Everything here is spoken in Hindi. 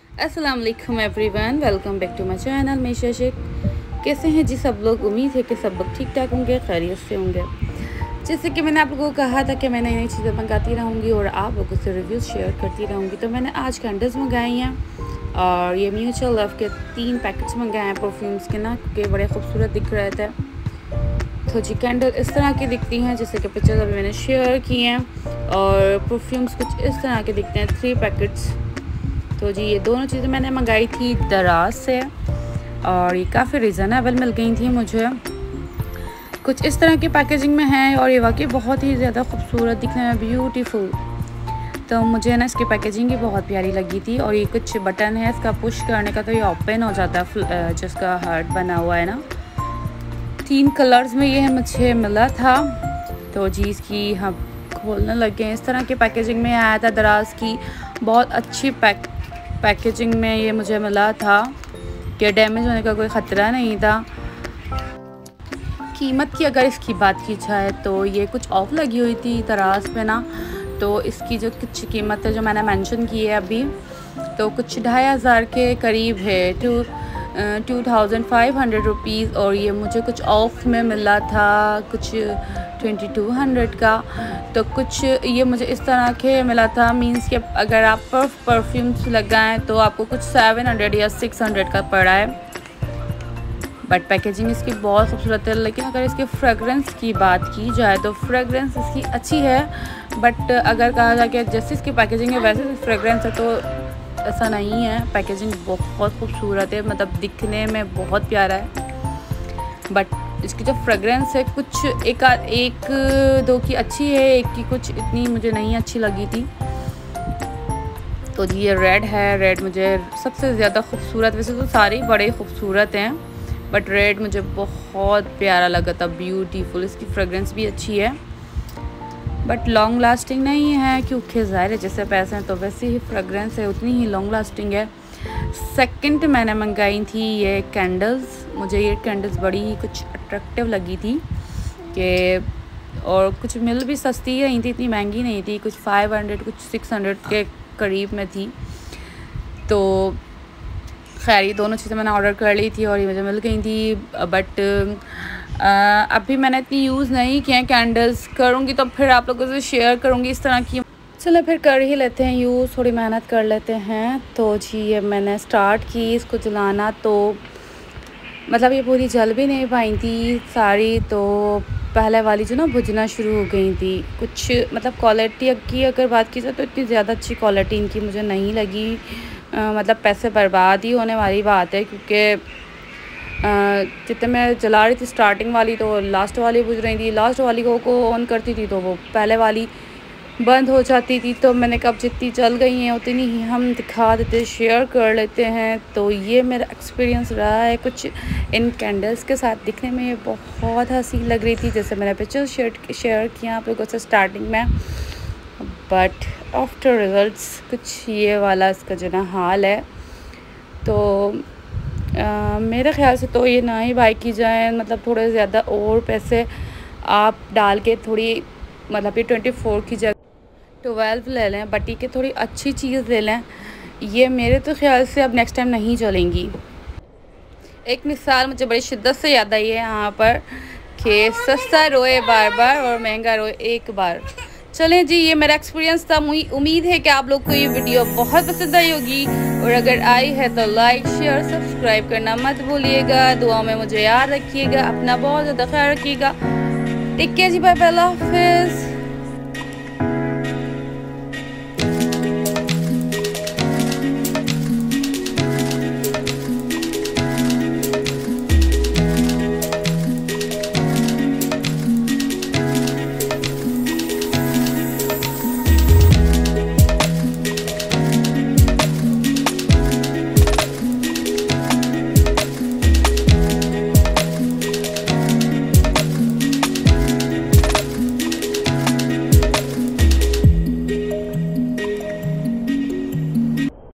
अस्सलाम वालेकुम everyone, welcome back to my channel. मैं शेख। कैसे हैं जी सब लोग? उम्मीद है कि सब लोग ठीक ठाक होंगे, खैरियत से होंगे। जैसे कि मैंने आप लोगों को कहा था कि मैं नई नई चीज़ें मंगाती रहूँगी और आप लोगों से रिव्यूज़ शेयर करती रहूँगी। तो मैंने आज कैंडल्स मंगाई हैं और ये म्यूचुअल लव के 3 पैकेट्स मंगाए हैं परफ्यूम्स के ना, क्योंकि बड़े खूबसूरत दिख रहे थे। तो जी कैंडल इस तरह की दिखती हैं जैसे कि पिक्चर्स अभी मैंने शेयर की हैं, और परफ्यूम्स कुछ इस तरह के दिखते हैं, 3 पैकेट्स। तो जी ये दोनों चीज़ें मैंने मंगाई थी दराज से और ये काफ़ी रीज़नेबल मिल गई थी मुझे। कुछ इस तरह की पैकेजिंग में है और ये वाकई बहुत ही ज़्यादा खूबसूरत दिखने में, ब्यूटीफुल। तो मुझे ना इसकी पैकेजिंग ही बहुत प्यारी लगी थी। और ये कुछ बटन है इसका पुश करने का, तो ये ओपन हो जाता है, जिसका हार्ट बना हुआ है ना। 3 कलर्स में ये मुझे मिला था। तो जी इसकी हम खोलने लगे हैं। इस तरह की पैकेजिंग में आया था दराज की, बहुत अच्छी पैकेजिंग में ये मुझे मिला था कि डैमेज होने का कोई ख़तरा नहीं था। कीमत की अगर इसकी बात की जाए तो ये कुछ ऑफ लगी हुई थी दराज पे ना, तो इसकी जो कुछ कीमत है जो मैंने मेंशन की है अभी, तो कुछ 2500 के करीब है, 2500 रुपीज़। और ये मुझे कुछ ऑफ में मिला था कुछ 2200 का। तो कुछ ये मुझे इस तरह के मिला था, मींस कि अगर आप परफ्यूम्स लगाएं तो आपको कुछ 700 या 600 का पड़ा है। बट पैकेजिंग इसकी बहुत खूबसूरत है। लेकिन अगर इसके फ्रेगरेंस की बात की जाए तो फ्रेगरेंस इसकी अच्छी है, बट अगर कहा जाए कि जैसे इसकी पैकेजिंग है वैसे फ्रेगरेंस है तो ऐसा नहीं है। पैकेजिंग बहुत खूबसूरत है, मतलब दिखने में बहुत प्यारा है, बट इसकी जो फ्रेगरेंस है कुछ एक दो की अच्छी है, एक की कुछ इतनी मुझे नहीं अच्छी लगी थी। तो जी ये रेड है। रेड मुझे सबसे ज़्यादा खूबसूरत, वैसे तो सारे ही बड़े खूबसूरत हैं, बट रेड मुझे बहुत प्यारा लगा था, ब्यूटीफुल। इसकी फ्रेगरेंस भी अच्छी है, बट लॉन्ग लास्टिंग नहीं है, क्योंकि ज़ाहिर है जैसे पैसे हैं तो वैसे ही फ्रेगरेंस है, उतनी ही लॉन्ग लास्टिंग है। सेकंड मैंने मंगाई थी ये कैंडल्स। मुझे ये कैंडल्स बड़ी ही कुछ अट्रैक्टिव लगी थी कि, और कुछ मिल भी सस्ती रही थी, इतनी महंगी नहीं थी, कुछ 500 कुछ 600 के करीब में थी। तो खैर ये दोनों चीज़ें मैंने ऑर्डर कर ली थी और ये मुझे मिल गई थी। बट अभी मैंने इतनी यूज़ नहीं किए हैं कैंडल्स, करूँगी तो फिर आप लोगों से शेयर करूँगी इस तरह की। चलो फिर कर ही लेते हैं यूज़, थोड़ी मेहनत कर लेते हैं। तो जी ये मैंने स्टार्ट की इसको जलाना, तो मतलब ये पूरी जल भी नहीं पाई थी सारी, तो पहले वाली जो ना बुझना शुरू हो गई थी। कुछ मतलब क्वालिटी की अगर बात की जाए तो इतनी ज़्यादा अच्छी क्वालिटी इनकी मुझे नहीं लगी। मतलब पैसे बर्बाद ही होने वाली बात है, क्योंकि जितने मैं जला रही थी स्टार्टिंग वाली तो लास्ट वाली बुझ रही थी, लास्ट वाली को ऑन करती थी तो वो पहले वाली बंद हो जाती थी। तो मैंने कहा जितनी चल गई हैं उतनी ही हम दिखा देते, शेयर कर लेते हैं। तो ये मेरा एक्सपीरियंस रहा है कुछ इन कैंडल्स के साथ। दिखने में ये बहुत हसीन लग रही थी, जैसे मैंने पिक्चर शेयर किया आप लोगों से स्टार्टिंग में, बट आफ्टर रिजल्ट्स कुछ ये वाला इसका जो ना हाल है। तो मेरे ख्याल से तो ये ना ही बाई की जाए, मतलब थोड़े ज़्यादा और पैसे आप डाल के थोड़ी, मतलब ये 24 की जगह 12 ले लें, बट ये थोड़ी अच्छी चीज़ ले लें। ये मेरे तो ख्याल से अब नेक्स्ट टाइम नहीं चलेंगी। एक मिसाल मुझे बड़ी शिद्दत से याद आई है यहाँ पर कि सस्ता रोए बार बार और महंगा रोए एक बार। चलें जी, ये मेरा एक्सपीरियंस था। उम्मीद है कि आप लोग को ये वीडियो बहुत पसंद आई होगी, और अगर आई है तो लाइक शेयर सब्सक्राइब करना मत भूलिएगा। दुआ में मुझे याद रखिएगा, अपना बहुत ज़्यादा ख्याल रखिएगा। टेक केयर जी, बाय बाय, अल्लाह हाफिज़।